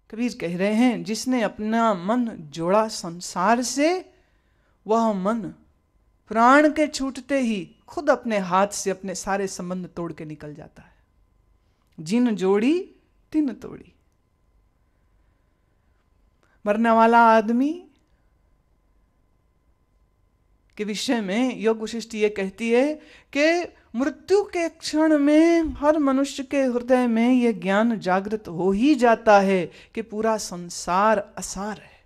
कबीर कह रहे हैं, जिसने अपना मन जोड़ा संसार से, वह मन प्राण के छूटते ही खुद अपने हाथ से अपने सारे संबंध तोड़ के निकल जाता है। जिन जोड़ी तिन तोड़ी। मरने वाला आदमी के विषय में योग वशिष्ठ ये कहती है कि मृत्यु के क्षण में हर मनुष्य के हृदय में यह ज्ञान जागृत हो ही जाता है कि पूरा संसार असार है।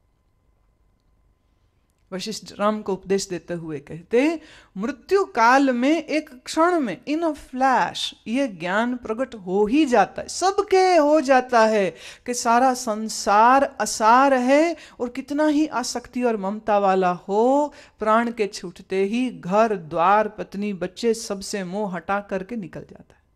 वशिष्ठ राम को उपदेश देते हुए कहते, मृत्यु काल में एक क्षण में, इन अ फ्लैश, ये ज्ञान प्रकट हो ही जाता है, सबके हो जाता है कि सारा संसार असार है। और कितना ही आसक्ति और ममता वाला हो, प्राण के छूटते ही घर द्वार पत्नी बच्चे सबसे मोह हटा करके निकल जाता है।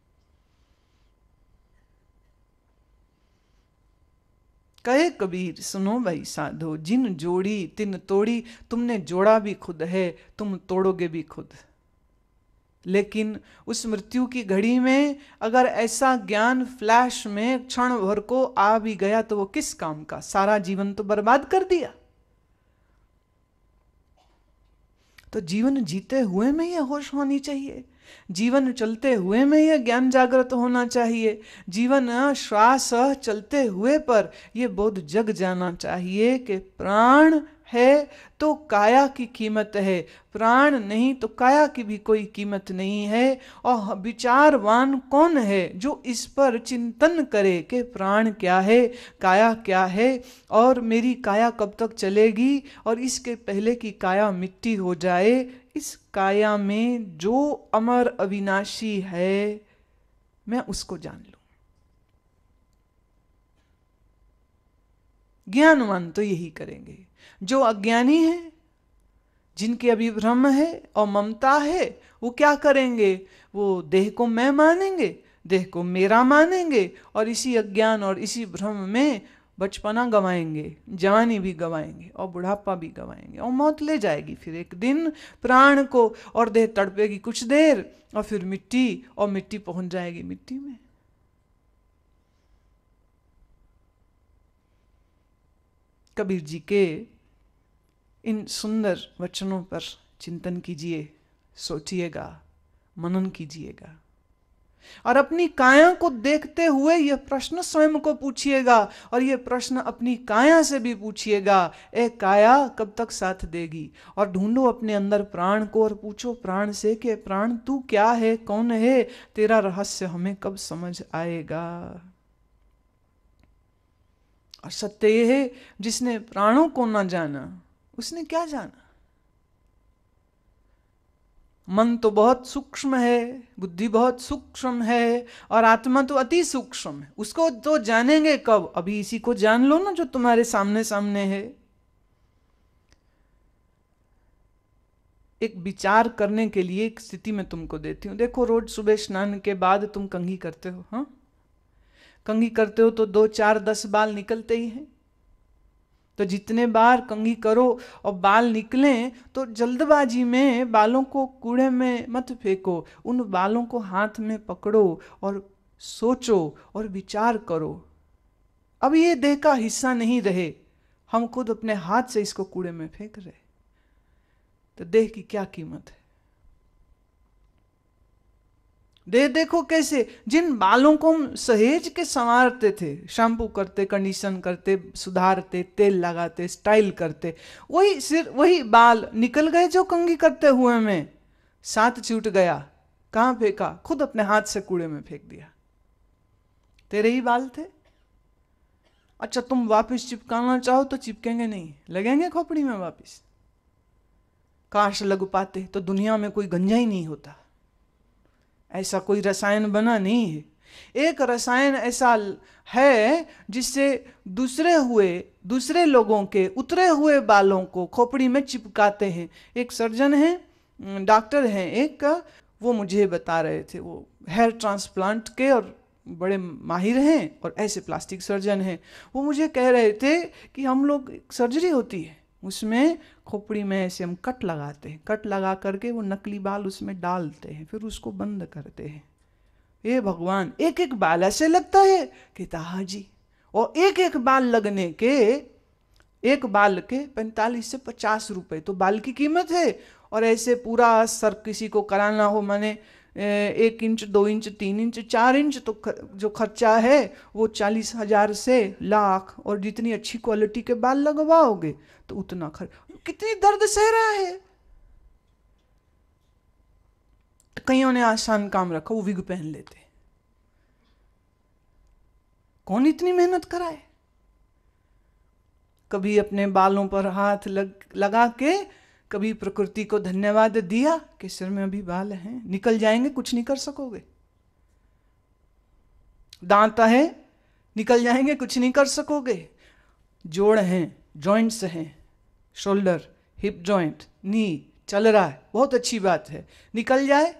कहे कबीर, सुनो भाई साधो, जिन जोड़ी तिन तोड़ी। तुमने जोड़ा भी खुद है, तुम तोड़ोगे भी खुद। लेकिन उस मृत्यु की घड़ी में अगर ऐसा ज्ञान फ्लैश में क्षण भर को आ भी गया तो वो किस काम का? सारा जीवन तो बर्बाद कर दिया। तो जीवन जीते हुए में यह होश होनी चाहिए, जीवन चलते हुए में यह ज्ञान जागृत होना चाहिए, जीवन श्वास चलते हुए पर यह बोध जग जाना चाहिए कि प्राण है तो काया की कीमत है, प्राण नहीं तो काया की भी कोई कीमत नहीं है। और विचारवान कौन है जो इस पर चिंतन करे कि प्राण क्या है, काया क्या है, और मेरी काया कब तक चलेगी, और इसके पहले की काया मिट्टी हो जाए। इस काया में जो अमर अविनाशी है मैं उसको जान लूं। ज्ञानवान तो यही करेंगे। जो अज्ञानी है, जिनके अभिभ्रम है और ममता है, वो क्या करेंगे? वो देह को मैं मानेंगे, देह को मेरा मानेंगे, और इसी अज्ञान और इसी भ्रम में बचपना गवाएंगे, जवानी भी गवाएंगे और बुढ़ापा भी गवाएंगे, और मौत ले जाएगी फिर एक दिन प्राण को, और देह तड़पेगी कुछ देर, और फिर मिट्टी, और मिट्टी पहुंच जाएगी मिट्टी में। कबीर जी के इन सुंदर वचनों पर चिंतन कीजिए, सोचिएगा, मनन कीजिएगा, और अपनी काया को देखते हुए यह प्रश्न स्वयं को पूछिएगा, और यह प्रश्न अपनी काया से भी पूछिएगा, ए काया कब तक साथ देगी? और ढूंढो अपने अंदर प्राण को, और पूछो प्राण से कि प्राण तू क्या है, कौन है, तेरा रहस्य हमें कब समझ आएगा? और सत्य यह है, जिसने प्राणों को न जाना उसने क्या जाना? मन तो बहुत सूक्ष्म है, बुद्धि बहुत सूक्ष्म है, और आत्मा तो अति सूक्ष्म है। उसको तो जानेंगे कब? अभी इसी को जान लो ना जो तुम्हारे सामने सामने है। एक विचार करने के लिए एक स्थिति में तुमको देती हूं। देखो, रोज सुबह स्नान के बाद तुम कंघी करते हो, हाँ? कंघी करते हो तो 2, 4, 10 बाल निकलते ही हैं। तो जितने बार कंघी करो और बाल निकलें तो जल्दबाजी में बालों को कूड़े में मत फेंको, उन बालों को हाथ में पकड़ो और सोचो और विचार करो। अब ये देह का हिस्सा नहीं रहे, हम खुद अपने हाथ से इसको कूड़े में फेंक रहे, तो देह की क्या कीमत है? देह देखो कैसे, जिन बालों को हम सहेज के संवारते थे, शैम्पू करते, कंडीशन करते, सुधारते, तेल लगाते, स्टाइल करते, वही सिर वही बाल निकल गए जो कंघी करते हुए में, साथ छूट गया। कहां फेंका? खुद अपने हाथ से कूड़े में फेंक दिया। तेरे ही बाल थे। अच्छा, तुम वापस चिपकाना चाहो तो चिपकेंगे नहीं, लगेंगे खोपड़ी में वापस। काश लग पाते तो दुनिया में कोई गंजा ही नहीं होता। ऐसा कोई रसायन बना नहीं है। एक रसायन ऐसा है जिससे दूसरे लोगों के उतरे हुए बालों को खोपड़ी में चिपकाते हैं। एक सर्जन है, डॉक्टर हैं एक, वो मुझे बता रहे थे, वो हेयर ट्रांसप्लांट के और बड़े माहिर हैं, और ऐसे प्लास्टिक सर्जन हैं। वो मुझे कह रहे थे कि हम लोग सर्जरी होती है, उसमें खोपड़ी में ऐसे हम कट लगाते हैं, कट लगा करके वो नकली बाल उसमें डालते हैं, फिर उसको बंद करते हैं। ये भगवान, एक एक बाल ऐसे लगता है कि ताहा जी, और एक एक बाल लगने के, एक बाल के 45 से 50 रुपए तो बाल की कीमत है। और ऐसे पूरा सर किसी को कराना हो, माने 1 इंच 2 इंच 3 इंच 4 इंच, तो जो खर्चा है वो 40,000 से लाख। और जितनी अच्छी क्वालिटी के बाल लगवाओगे तो उतना खर्च, कितनी दर्द सह रहा है। तो कईयों ने आसान काम रखा, वो विग पहन लेते। कौन इतनी मेहनत कराए। कभी अपने बालों पर हाथ लगा के, कभी प्रकृति को धन्यवाद दिया कि सिर में अभी बाल हैं, निकल जाएंगे, कुछ नहीं कर सकोगे। दांत है, निकल जाएंगे, कुछ नहीं कर सकोगे। जोड़ हैं, जॉइंट्स हैं, शोल्डर, हिप जॉइंट, नी चल रहा है, बहुत अच्छी बात है। निकल जाए,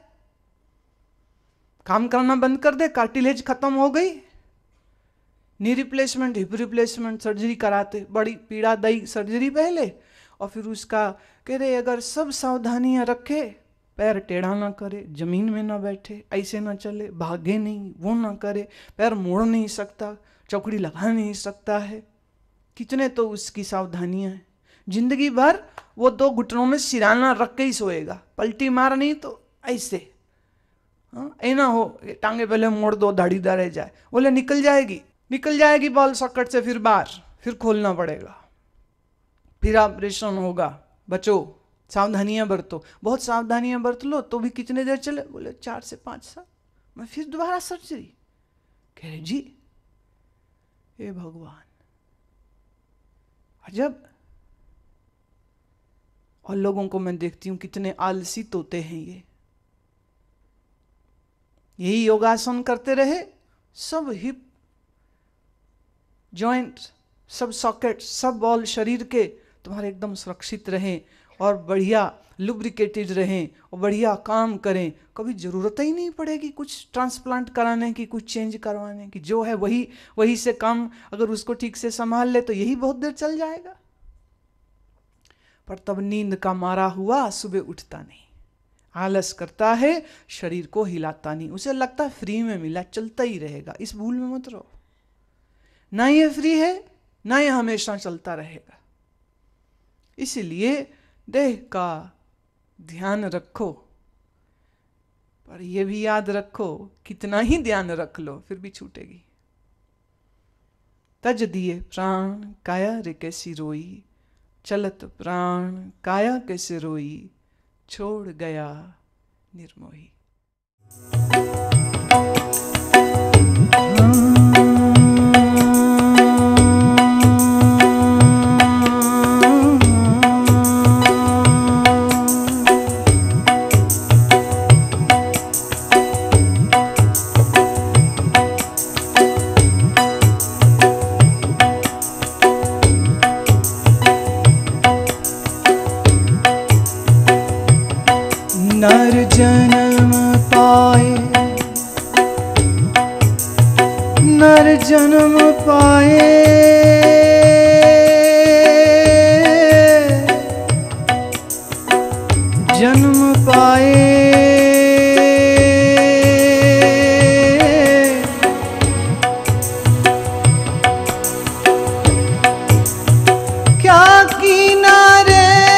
काम करना बंद कर दे, कार्टिलेज खत्म हो गई, knee replacement, hip replacement, surgery कराते, बड़ी पीड़ादायी सर्जरी पहले, और फिर उसका कह रहे अगर सब सावधानियां रखे, पैर टेढ़ा ना करे, जमीन में ना बैठे, ऐसे ना चले, भागे नहीं, वो ना करे, पैर मोड़ नहीं सकता, चौकड़ी लगा नहीं सकता है, कितने तो उसकी सावधानियां हैं। जिंदगी भर वो 2 घुटनों में सिराना रख के ही सोएगा, पलटी मार नहीं तो ऐसे, ऐ ना हो टांगे पहले मोड़ दो, दाढ़ीदार रह जाए, बोले निकल जाएगी बॉल सॉकेट से, फिर बाहर, फिर खोलना पड़ेगा, फिर ऑपरेशन होगा। बचो, सावधानियां बरतो, बहुत सावधानियां बरत लो तो भी कितने देर चले, बोले 4 से 5 साल, मैं फिर दोबारा सर्जरी। कह रहे जी हे भगवान, अजब। और लोगों को मैं देखती हूं कितने आलसी तोते हैं ये। यही योगासन करते रहे, सब हिप जॉइंट, सब सॉकेट, सब बॉल शरीर के तुम्हारे एकदम सुरक्षित रहें और बढ़िया लुब्रिकेटेड रहें और बढ़िया काम करें। कभी जरूरत ही नहीं पड़ेगी कुछ ट्रांसप्लांट कराने की, कुछ चेंज करवाने की। जो है वही से काम अगर उसको ठीक से संभाल ले तो यही बहुत देर चल जाएगा। पर तब नींद का मारा हुआ सुबह उठता नहीं, आलस करता है, शरीर को हिलाता नहीं, उसे लगता है फ्री में मिला, चलता ही रहेगा। इस भूल में मत रहो, ना ये फ्री है ना ये हमेशा चलता रहेगा। इसलिए देह का ध्यान रखो, पर यह भी याद रखो कितना ही ध्यान रख लो फिर भी छूटेगी। तज दिए प्राण काया रे कैसी रोई, चलत प्राण काया कैसे रोई, छोड़ गया निर्मोही। नर जन्म पाए, नर जन्म पाए, जन्म पाए, क्या किनारे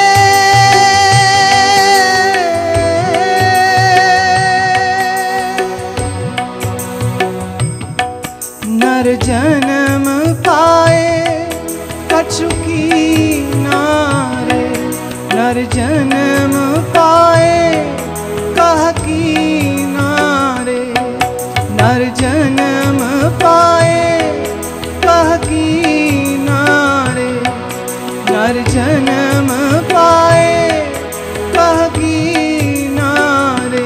जन्म पाए, कछु किनारे, नर जन्म पाए, कह किनारे, नर जन्म पाए, कह किनारे, नर जन्म पाए, कह किनारे।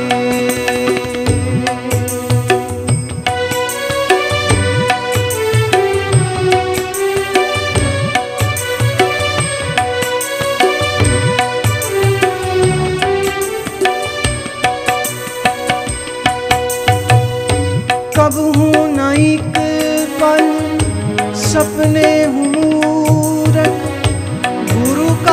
कब हूँ नाइक पल सपने हूँ मूरख, गुरु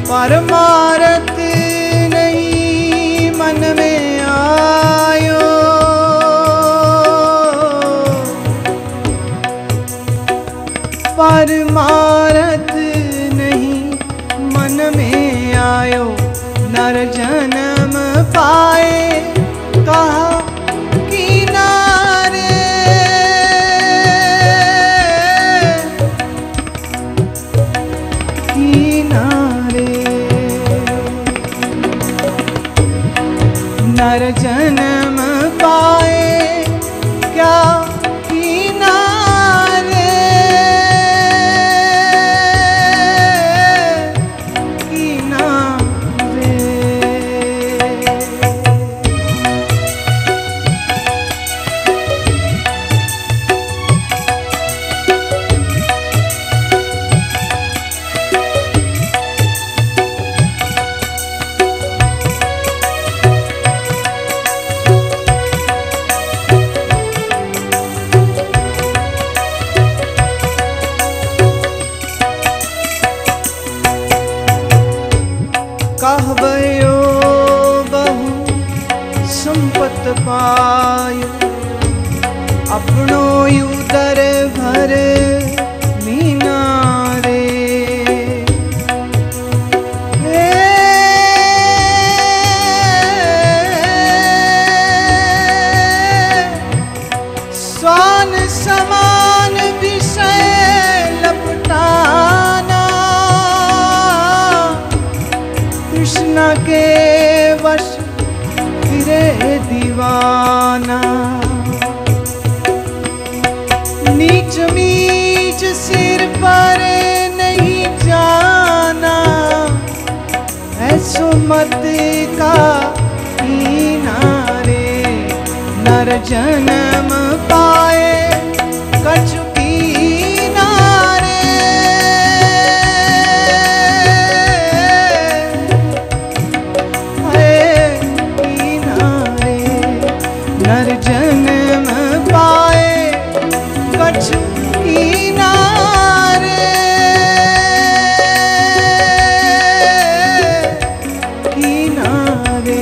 परमारथ नहीं मन में आयो, परमारथ नहीं मन में आयो। नर जन्म पाए कहा किनारे, किनारे। नर जन्म पाए क्या किनारे, किनारे। कहबयो बहु संपत पायो, अपनो उदर भर मीनारे। स्वान समान विषय लपटाना, कृष्ण के वश फिरे दीवाना। नीच मीच सिर पर नहीं जाना, ऐसो मत का किनारे। नर जन्म पाए कछु किनारे, किनारे। नर जन्म पाए कछु किनारे, किनारे।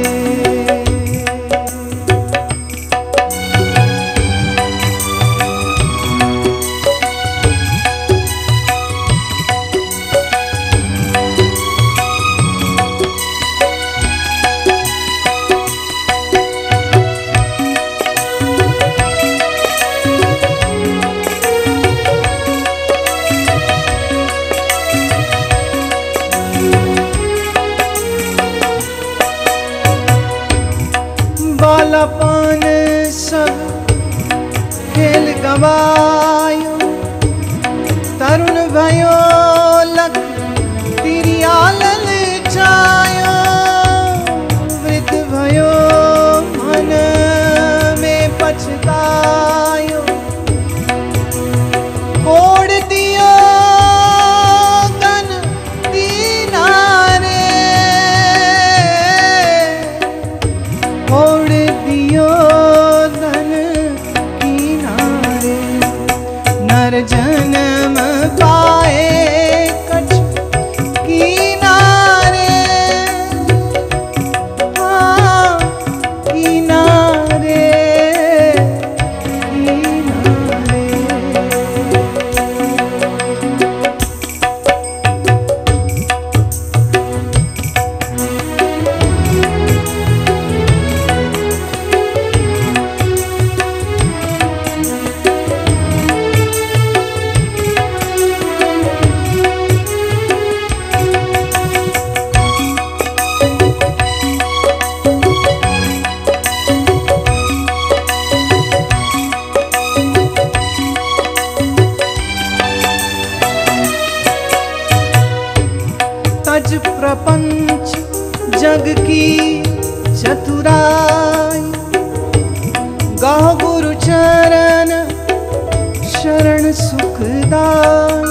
बालापन सब खेल गवायो, तरुण भयो लख तिरियालल छायो। वृद्ध भयो मन में पछतायो, कोड़ दियो गन दीनारे, कोड़ दियो धन किनारे। नर जन्म पाए कछु किनारे, हाँ किनारे, किनारे। तज प्रपंच जग की चतुराई, गाहो गुरु चरण शरण सुखदाई।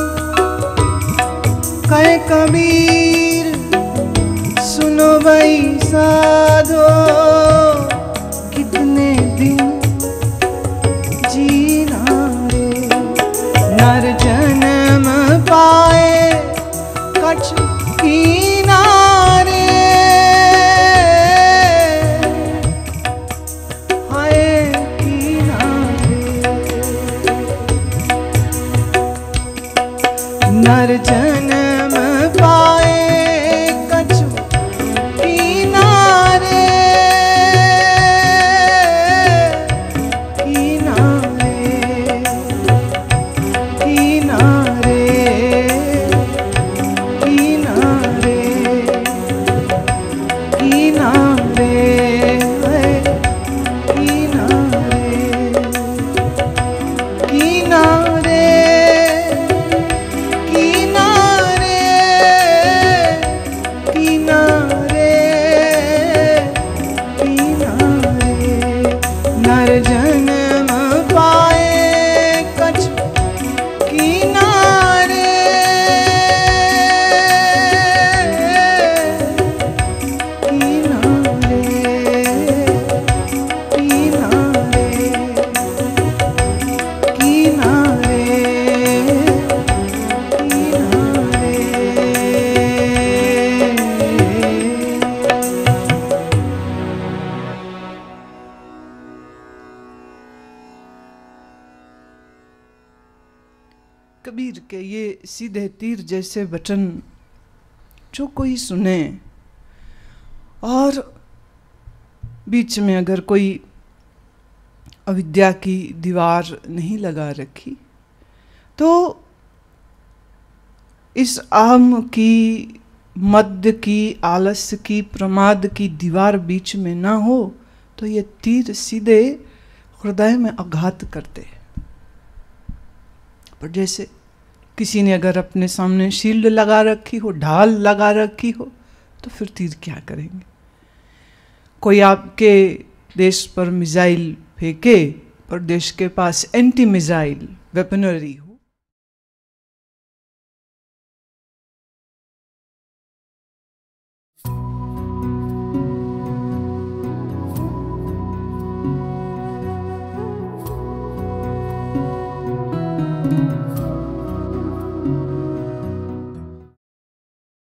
कहे कबीर सुनो भाई साधो, कितने दिन जीना रे। नर जन्म पाए कछु की के ये सीधे तीर जैसे वचन जो कोई सुने, और बीच में अगर कोई अविद्या की दीवार नहीं लगा रखी, तो इस अहम की, मध्य की, आलस्य की, प्रमाद की दीवार बीच में ना हो, तो ये तीर सीधे हृदय में आघात करते। पर जैसे किसी ने अगर अपने सामने शील्ड लगा रखी हो, ढाल लगा रखी हो, तो फिर तीर क्या करेंगे? कोई आपके देश पर मिसाइल फेंके, पर देश के पास एंटी मिसाइल वेपनरी हो,